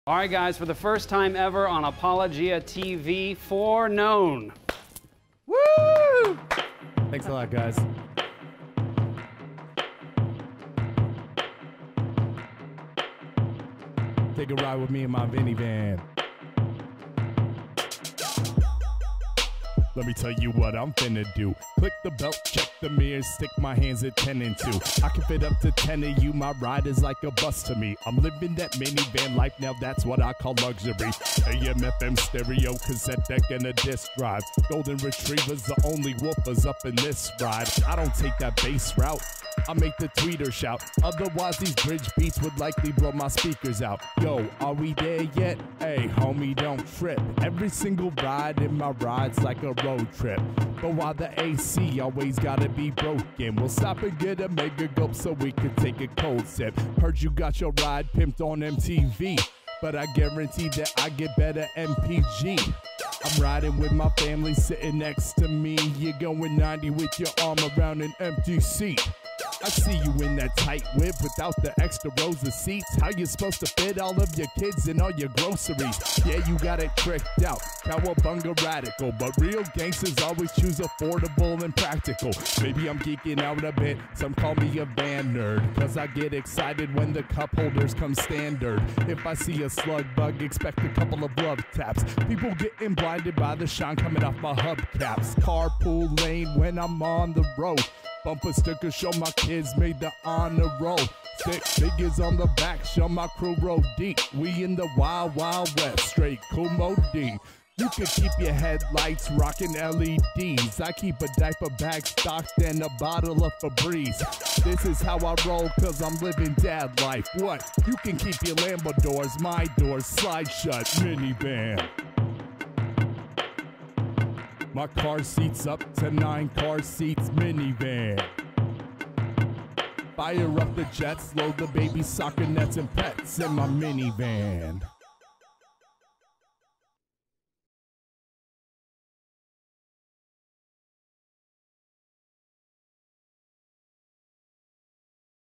All right, guys, for the first time ever on Apologia TV, Foreknown. Woo! Thanks a lot, guys. Take a ride with me in my Minivan. Let me tell you what I'm finna do. Click the belt, check the mirrors, stick my hands at 10 and 2. I can fit up to 10 of you, my ride is like a bus to me. I'm living that minivan life, now that's what I call luxury. AM, FM, stereo, cassette deck, and a disc drive. Golden retrievers, the only woofers up in this ride. I don't take that bass route, I make the tweeter shout. Otherwise these bridge beats would likely blow my speakers out. Yo, are we there yet? Hey, homie, don't trip. Every single ride in my ride's like a road trip. But while the AC always gotta be broken, we'll stop and get a mega gulp so we can take a cold sip. Heard you got your ride pimped on MTV, but I guarantee that I get better MPG. I'm riding with my family sitting next to me. You're going 90 with your arm around an empty seat. I see you in that tight whip without the extra rows of seats. How you supposed to fit all of your kids and all your groceries? Yeah, you got it tricked out, cowabunga radical. But real gangsters always choose affordable and practical. Maybe I'm geeking out a bit, some call me a van nerd, cause I get excited when the cup holders come standard. If I see a slug bug, expect a couple of love taps. People getting blinded by the shine coming off my hubcaps. Carpool lane when I'm on the road. Bumper stickers show my kids made the honor roll. 6 figures on the back show my crew roll deep. We in the wild, wild west, straight cool mode. You can keep your headlights rocking LEDs. I keep a diaper bag stocked and a bottle of Febreze. This is how I roll cause I'm living dad life. What? You can keep your Lambo doors, my doors slide shut. Minivan. My car seats up to 9 car seats, minivan. Fire up the jets, load the baby soccer nets and pets in my minivan.